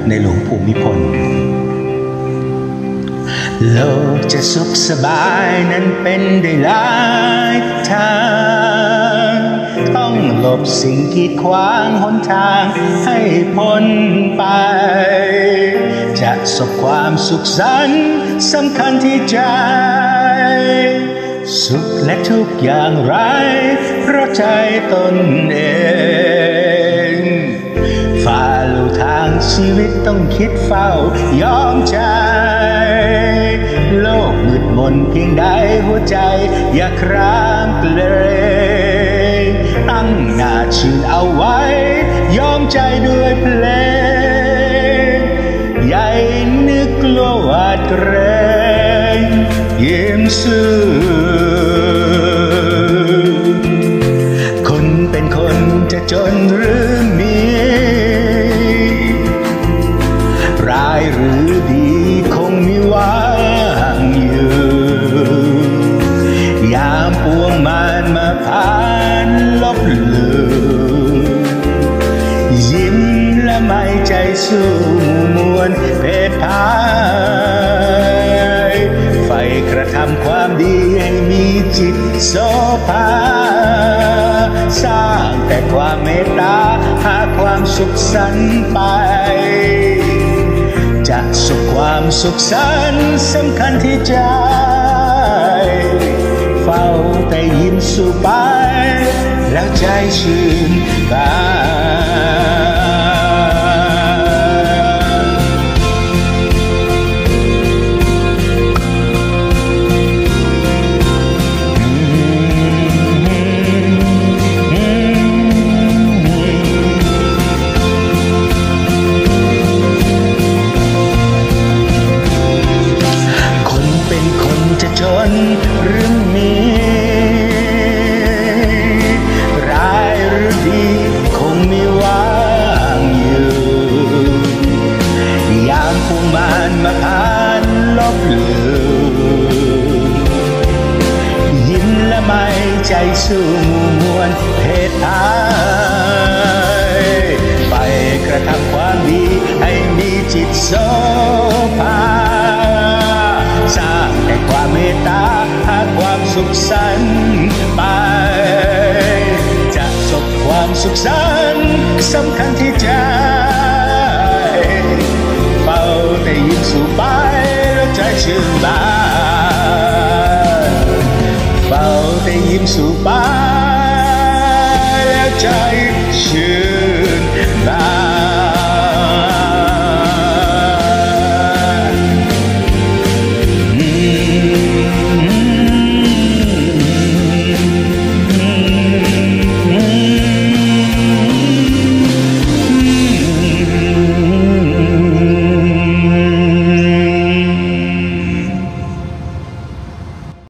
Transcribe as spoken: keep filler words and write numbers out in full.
ในหลวงภูมิพลโลกจะสุขสบายนั้นเป็นได้หลายทางต้องหลบสิ่งกีดขวางหนทางให้พ้นไปจะสบความสุขสันต์สำคัญที่ใจสุขและทุกอย่างไรเพราะใจตนเองฝ่าลู่ทางชีวิตต้องคิดเฝ้ายอมใจโลกมืดมนเพียงใดหัวใจอย่าคร้างเกรงตั้งหน้าชื่นเอาไว้ยอมใจด้วยเพลงใหญ่นึกกลัวหวาดเกรงยิ้มซื่อคนเป็นคนจะจนหรือมีร้ายหรือดีคงมีว่างอยู่ยามปวงมารมาผ่านลบหลู่ยิ้มและไม่ใจสู้มวลเพศพายไฟกระทำความดีให้มีจิตโสภาสร้างแต่ความเมตตาหาความสุขสันต์ไปจะสุขความสุขสันต์สำคัญที่ใจเฝ้าแต่ยิ้มสู่ไปแล้วใจชื่นบจนหรือมีร้ายหรือดีคงมีว่างอยู่ยามพวงมารมาผ่านลบหลู่ยิ้มและไม่ใจสู้มวลเพศพายไปกระทำความดีให้มีจิตโสภาสร้างแต่ความเมตตาหาความสุขสันต์ไปจะสบความสุขสันต์สำคัญที่ใจเฝ้าแต่ยิ้มสู่ไปแล้วใจชื่นบานเฝ้าแต่ยิ้มสู่ไปแล้วใจชื่น